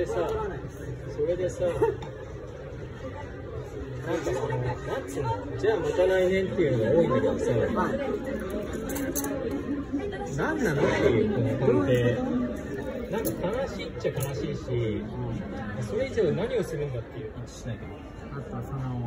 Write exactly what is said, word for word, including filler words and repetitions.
でさ、それでさ、なんかその、なんつうの、じゃあまた来年っていうのが多いんだけどさ、なんなのっていうこの根底、なんか悲しいっちゃ悲しいし、それ以上何をするんだっていう。 しないけど。あとはその